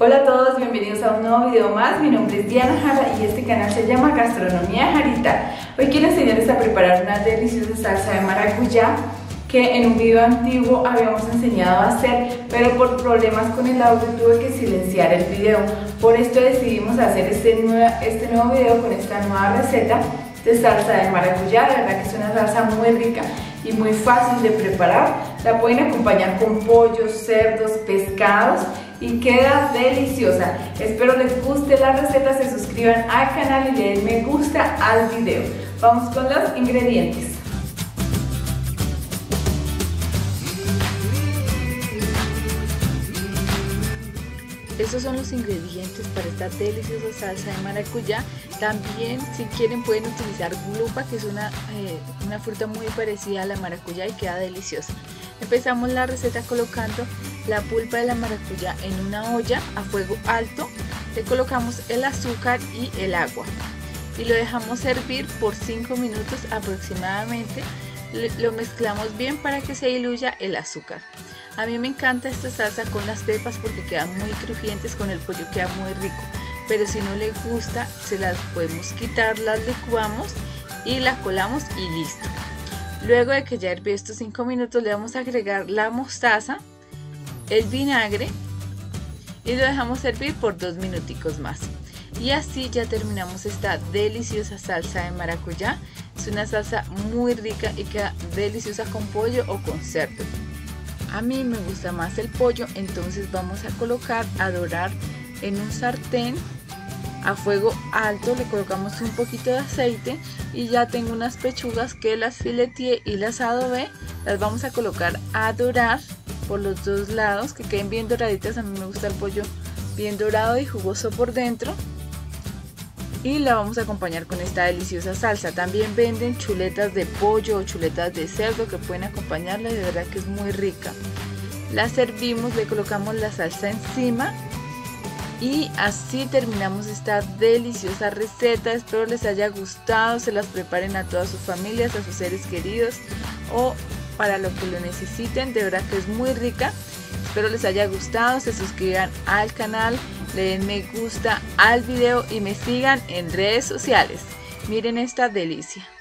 Hola a todos, bienvenidos a un nuevo video más. Mi nombre es Diana Jara y este canal se llama Gastronomía Jarita. Hoy quiero enseñarles a preparar una deliciosa salsa de maracuyá que en un video antiguo habíamos enseñado a hacer, pero por problemas con el audio tuve que silenciar el video. Por esto decidimos hacer este nuevo video con esta nueva receta de salsa de maracuyá. De verdad que es una salsa muy rica y muy fácil de preparar. La pueden acompañar con pollos, cerdos, pescados y queda deliciosa. Espero les guste la receta, se suscriban al canal y le den me gusta al video. Vamos con los ingredientes. Estos son los ingredientes para esta deliciosa salsa de maracuyá. También, si quieren, pueden utilizar glupa, que es una fruta muy parecida a la maracuyá y queda deliciosa. Empezamos la receta colocando la pulpa de la maracuyá en una olla a fuego alto. Le colocamos el azúcar y el agua y lo dejamos hervir por 5 minutos aproximadamente. Lo mezclamos bien para que se diluya el azúcar. A mí me encanta esta salsa con las pepas porque quedan muy crujientes, con el pollo queda muy rico, pero si no les gusta se las podemos quitar, las licuamos y la colamos y listo. Luego de que ya hirvió estos 5 minutos le vamos a agregar la mostaza, el vinagre y lo dejamos hervir por 2 minuticos más. Y así ya terminamos esta deliciosa salsa de maracuyá. Es una salsa muy rica y queda deliciosa con pollo o con cerdo. A mí me gusta más el pollo, entonces vamos a colocar a dorar en un sartén a fuego alto. Le colocamos un poquito de aceite y ya tengo unas pechugas que las fileteé y las adobé. Las vamos a colocar a dorar por los dos lados, que queden bien doraditas. A mí me gusta el pollo bien dorado y jugoso por dentro. Y la vamos a acompañar con esta deliciosa salsa. También venden chuletas de pollo o chuletas de cerdo que pueden acompañarla y de verdad que es muy rica. La servimos, le colocamos la salsa encima y así terminamos esta deliciosa receta. Espero les haya gustado, se las preparen a todas sus familias, a sus seres queridos o para lo que lo necesiten. De verdad que es muy rica. Espero les haya gustado, se suscriban al canal, le den me gusta al video y me sigan en redes sociales. Miren esta delicia.